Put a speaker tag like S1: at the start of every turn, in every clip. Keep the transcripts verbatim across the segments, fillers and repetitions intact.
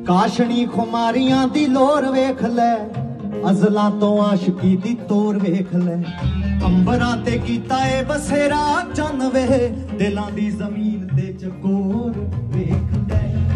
S1: काशनी खुमारियां दी लोर वेख लै, अजलां तो आशिकी दी तोर वेख लै। अंबरां ते कीता ए बसेरा चन वे, दिलां दी जमीन ते चकोर वेख लै।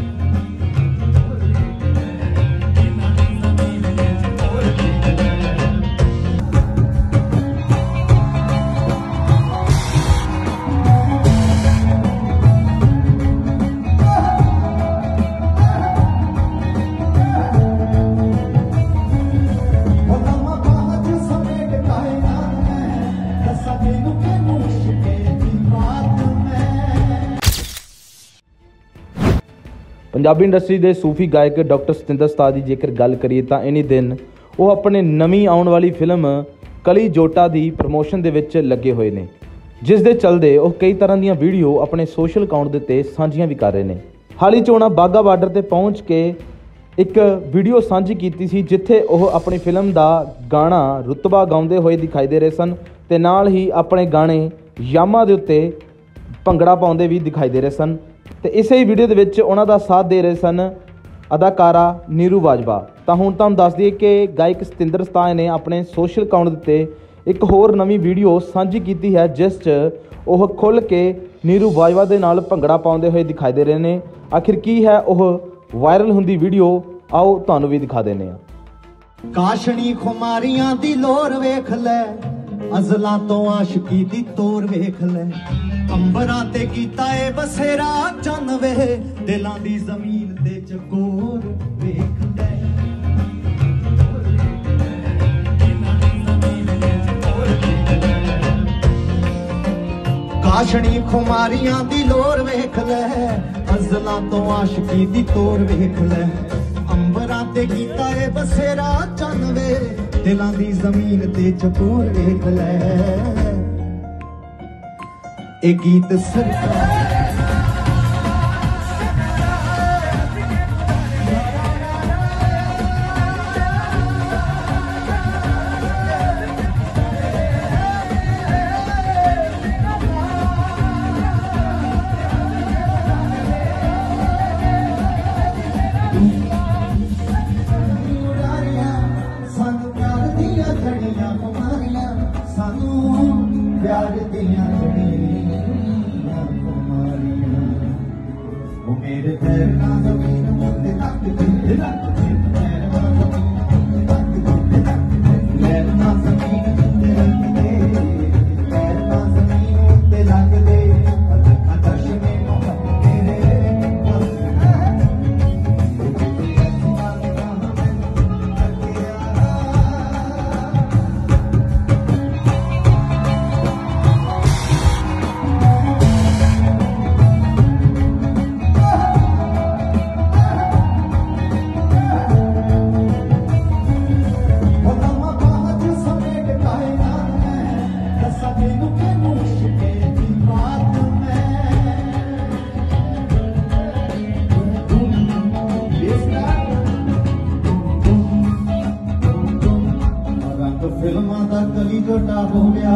S2: पंजाबी इंडस्ट्री के सूफी गायक डॉक्टर सतिंदर सरताज की जेकर गल करिए तो इन्हीं दिन वो अपने नवीं आने वाली फिल्म कली जोटा की प्रमोशन के विच लगे हुए हैं, जिस दे चलते वो कई तरह दी वीडियो अपने सोशल अकाउंट के उत्ते साझियां भी कर रहे हैं। हाल ही चोणा बाघा बार्डर पर पहुँच के एक वीडियो साझी की सी, जिथे वो अपनी फिल्म का गाना रुतबा गाउंदे हुए दिखाई दे रहे सन ते नाल ही अपने गाने यामा के उत्ते भंगड़ा पाउंदे भी दिखाई दे रहे सन। तो इस ही वीडियो के विच उन्हां दा साथ दे रहे सन अदाकारा नीरू बाजवा। तो हुण तुहानूं दस दईए कि गायक सतिंदर सरताज ने अपने सोशल अकाउंट उत्ते एक होर नवीं वीडियो साझी की है, जिस च वह खुल के नीरू बाजवा दे नाल भंगड़ा पाउंदे हुए दिखाई दे रहे हैं। आखिर की है वह वायरल हुंदी वीडियो, आओ तुहानूं भी दिखा देने आ।
S1: काशनी खुमारियां दी लोर वेख लै, अजलां तो आशिकी दी तोर वेख लै। अंबरां ते कीता ए बसेरा चन वे, दिलां दी जमीन ते चकोर वेख लै। काशनी खुमारियां दी लोर वेख लै, अजलां तो आशिकी दी तोर वेख लै। अंबरां ते कीता ए बसेरा चन वे, दिलां दी जमीन ते चकोर वेख लै। ए गीत सरकार प्यार दिया वो मेरे पैर ना जमीन मुझे तक दिल पैर ना जमीन मुझे लग दे, पैर ना जमीन मुझे लग दे। आकाश में तेरे फिल्मां दा कली जोटा हो गया,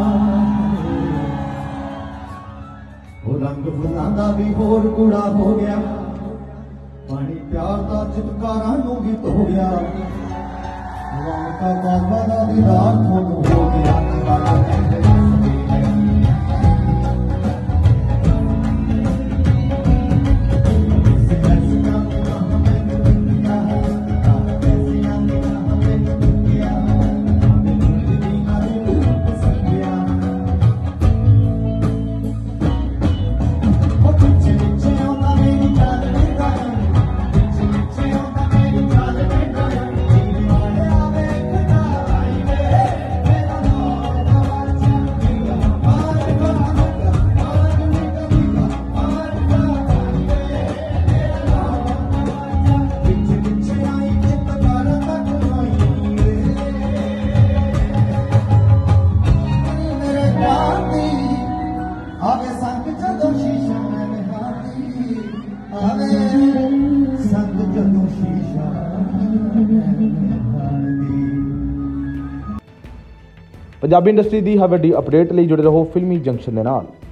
S1: वो रंग फुलां दा भी होर कूड़ा हो गया। पानी प्यार दा चितकारा नूं भी हो गया, का बाबा दा दीदार थोनू हो गया।
S2: पंजाबी इंडस्ट्री की हर वड्डी अपडेट लिए जुड़े रहो फिल्मी जंक्शन के नाल।